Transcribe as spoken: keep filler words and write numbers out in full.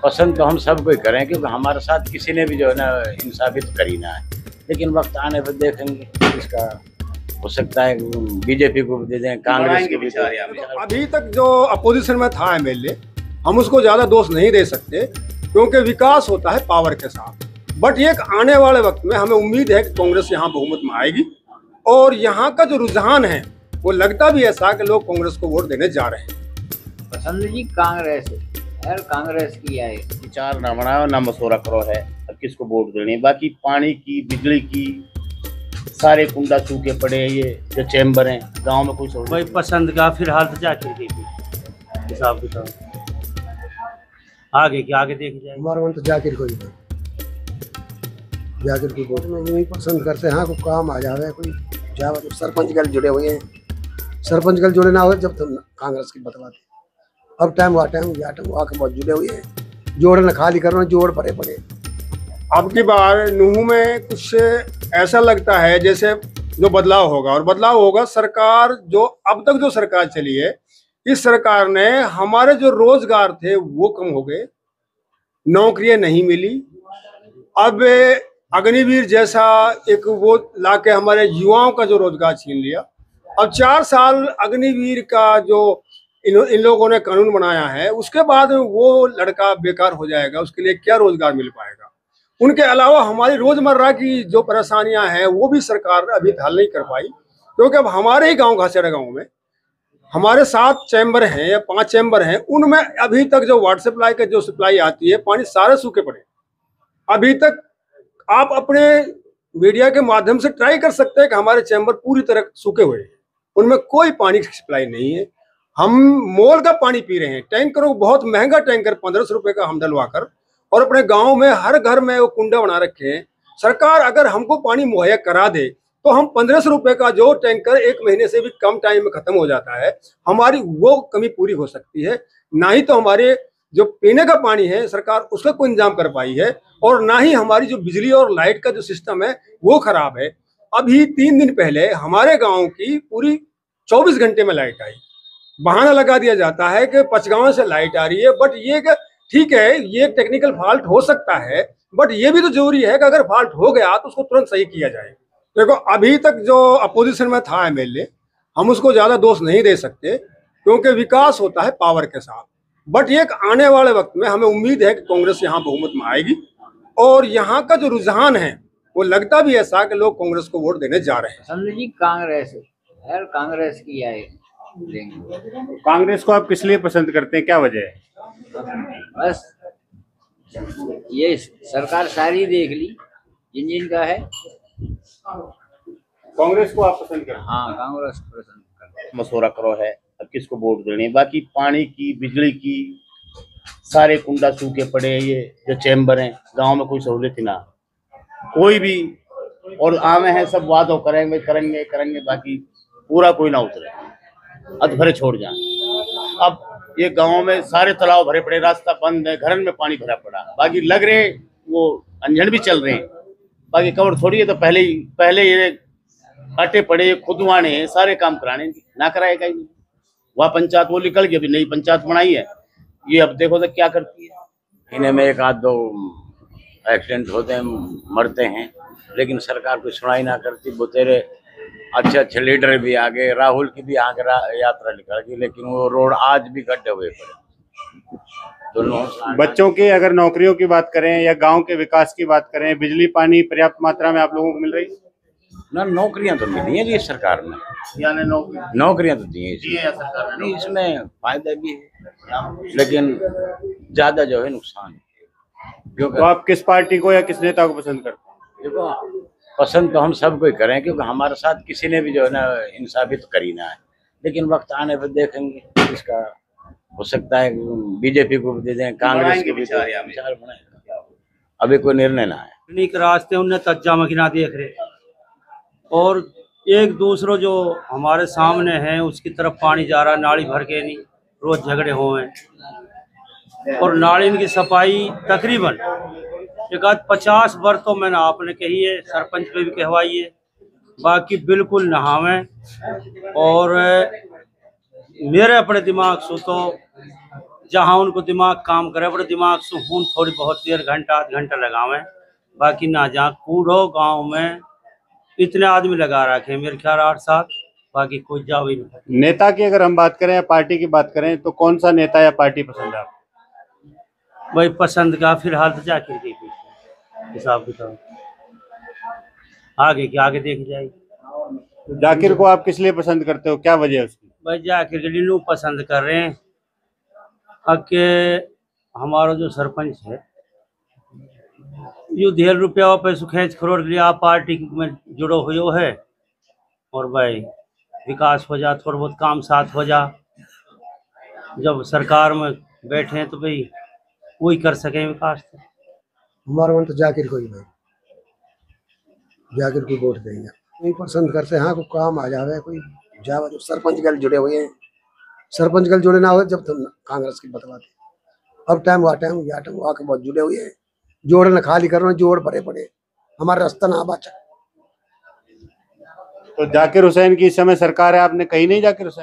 पसंद तो हम सब कोई करें, क्योंकि हमारे साथ किसी ने भी जो है ना इंसाफी तो करी ना है, लेकिन वक्त आने पर देखेंगे। इसका हो सकता है बीजेपी को भी दे दें, कांग्रेस को भी दे दें। अभी तक जो अपोजिशन में था एमएलए, हम उसको ज्यादा दोष नहीं दे सकते, क्योंकि विकास होता है पावर के साथ। बट ये आने वाले वक्त में हमें उम्मीद है कि कांग्रेस यहाँ बहुमत में आएगी, और यहाँ का जो रुझान है वो लगता भी ऐसा कि लोग कांग्रेस को वोट देने जा रहे हैं। पसंद जी कांग्रेस है यार, कांग्रेस की आए। विचार ना बनाओ ना मशवरा करो है, अब किसको वोट देनी। बाकी पानी की, बिजली की, सारे कुंडा सूखे पड़े हैं, ये जो चैम्बर हैं गांव में कुछ भाई पसंद का फिलहाल तो जाके देखिए हिसाब किताब, आगे की आगे देख जाए। हमारा मन तो जाकिर को ही है, जाकिर की वोट में यही पसंद करते हैं। हाँ, कोई काम आ जावे, कोई जावे तो सरपंच गल जुड़े हुए हैं, सरपंच गल जुड़े ना हो जब तो कांग्रेस की बतवाते। अब टाइम हुआ टाइम या टाइम हुआ के बहुत जुड़े हुए हैं, जोड़ न खाली करो, जोड़ पड़े पड़े। अब की बार नूह में कुछ ऐसा लगता है जैसे जो बदलाव होगा, और बदलाव होगा सरकार जो अब तक जो सरकार चली है, इस सरकार ने हमारे जो रोजगार थे वो कम हो गए, नौकरियां नहीं मिली। अब अग्निवीर जैसा एक वो लाके हमारे युवाओं का जो रोजगार छीन लिया। अब चार साल अग्निवीर का जो इन इन लोगों ने कानून बनाया है, उसके बाद वो लड़का बेकार हो जाएगा, उसके लिए क्या रोजगार मिल पाएगा। उनके अलावा हमारी रोजमर्रा की जो परेशानियां हैं वो भी सरकार अभी हल नहीं कर पाई, क्योंकि अब हमारे ही गांव घासेड़ा गांव में हमारे सात चैम्बर हैं या पांच चैम्बर हैं, उनमें अभी तक जो वाटर सप्लाई का जो सप्लाई आती है, पानी सारे सूखे पड़े। अभी तक आप अपने मीडिया के माध्यम से ट्राई कर सकते हैं कि हमारे चैम्बर पूरी तरह सूखे हुए हैं, उनमें कोई पानी की सप्लाई नहीं है। हम मोल का पानी पी रहे हैं, टैंकरों बहुत महंगा टैंकर पंद्रह सौ रुपए का हम डलवा कर, और अपने गांव में हर घर में वो कुंडा बना रखे हैं। सरकार अगर हमको पानी मुहैया करा दे तो हम पंद्रह सौ रुपए का जो टैंकर एक महीने से भी कम टाइम में खत्म हो जाता है, हमारी वो कमी पूरी हो सकती है। ना ही तो हमारे जो पीने का पानी है सरकार उसका कोई इंतजाम कर पाई है, और ना ही हमारी जो बिजली और लाइट का जो सिस्टम है वो खराब है। अभी तीन दिन पहले हमारे गाँव की पूरी चौबीस घंटे में लाइट आई। बहाना लगा दिया जाता है कि पचगांव से लाइट आ रही है, बट ये ठीक है, ये टेक्निकल फॉल्ट हो सकता है, बट ये भी तो जरूरी है कि अगर फॉल्ट हो गया तो उसको तुरंत सही किया जाए। देखो, अभी तक जो अपोजिशन में था एमएलए, हम उसको ज्यादा दोष नहीं दे सकते, क्योंकि विकास होता है पावर के साथ। बट ये आने वाले वक्त में हमें उम्मीद है कि कांग्रेस यहाँ बहुमत में आएगी, और यहाँ का जो रुझान है वो लगता भी ऐसा कि लोग कांग्रेस को वोट देने जा रहे हैं। पसंद जी कांग्रेस है यार, कांग्रेस की आए। कांग्रेस को आप किस लिए पसंद करते हैं, क्या वजह है? बस ये सरकार सारी देख ली जिन जिन का है। कांग्रेस को आप पसंद करते हैं? हाँ, कांग्रेस पसंद करते हैं। मशवरा करो है, अब किसको वोट देनी। बाकी पानी की, बिजली की, सारे कुंडा सूखे पड़े हैं, ये जो चैम्बर हैं गांव में कोई सहूलियत ही ना, कोई भी। और आमे हैं सब वादों करेंगे करेंगे करेंगे, बाकी पूरा कोई ना उतरे, अधभरे छोड़ जाए। अब ये गांव में सारे तालाब भरे पड़े, रास्ता बंद है, घर में पानी भरा पड़ा, बाकी लग रहे वो अंजन भी चल रहे हैं, बाकी कवर थोड़ी है। तो पहले ही पहले ये काटे पड़े, खुदवाने, सारे काम कराने ना कराएगा ही नहीं। वह पंचायत वो निकल गई, अभी नई पंचायत बनाई है, ये अब देखो तो क्या करती है। इन्हें में एक आध दो एक्सीडेंट होते हैं, मरते हैं, लेकिन सरकार कोई सुनाई ना करती। बुतेरे अच्छे अच्छे लीडर भी आ गए, राहुल की भी आगे यात्रा निकल गई, लेकिन वो रोड आज भी गड्ढे हुए पड़े। दोनों बच्चों के अगर नौकरियों की बात करें या गांव के विकास की बात करें, बिजली पानी पर्याप्त मात्रा में आप लोगों को मिल रही है ना? नौकरियां तो मिली है जी सरकार ने, यानी नौकरी नौकरियां तो दी है सरकार ने, इसमें फायदा भी है, लेकिन ज्यादा जो है नुकसान है। तो आप किस पार्टी को या किस नेता को पसंद करते हैं? देखो, पसंद तो हम सब कोई करें, क्योंकि हमारे साथ किसी ने भी जो है ना इंसाफी तो करी ना है, लेकिन वक्त आने पर देखेंगे। इसका हो सकता है बीजेपी को भी दे दें, कांग्रेस को भी दे दें, विचार बनाएगा, अभी कोई निर्णय ना है। एक रास्ते उन्हें तज्जा मकीना देख रहे, और एक दूसरों जो हमारे सामने है उसकी तरफ पानी जा रहा, नाली भर के नहीं, रोज झगड़े हुए हैं। और नाली की सफाई तकरीबन एक आध पचास बार तो मैंने आपने कही है, सरपंच पे भी कहवाई है, बाकी बिल्कुल नहावें। और मेरे अपने दिमाग से तो जहाँ उनको दिमाग काम करे बड़े दिमाग से हूँ थोड़ी बहुत देर घंटा आध घंटा लगावे, बाकी ना जहाँ कूड़ो गांव में इतने आदमी लगा रखे मेरे ख्याल आठ सात, बाकी कोई जाओ ही नहीं। नेता की अगर हम बात करें या पार्टी की बात करें तो कौन सा नेता या पार्टी पसंद है आपको? भाई पसंद का फिलहाल तो जाकिर के हिसाब किताब, आगे की आगे देखी जाएगी। तो जाकिर को आप किस लिए पसंद करते हो, क्या वजह है उसकी? भाई जाकिर के लिए लोग पसंद कर रहे हैं कि हमारा जो सरपंच है यो ढेर रुपया पैसों खेच खरोड़ के लिए आप पार्टी में जुड़ो हुए है, और भाई विकास हो जा, थोड़ा बहुत काम साथ हो जा, जब सरकार में बैठे हैं तो भाई वही कर सके विकास। तो हमारा मन तो जाकिर को ही भाई, जाकिर को वोट देंगे, नहीं पसंद करते हाँ कोई काम आ जावे, कोई जावे तो सरपंच गल जुड़े हुए हैं, सरपंच गल जुड़े ना हो जब तो कांग्रेस की बतवाते। अब टाइम हुआ टाइम या टाइम हुआ के बहुत जुड़े हुए हैं, जोड़ न खाली करना, जोड़ भरे पड़े, हमारा रास्ता ना बचा। तो जाकिर हुसैन की इस समय सरकार है, आपने कही नहीं जाकिर हुसैन?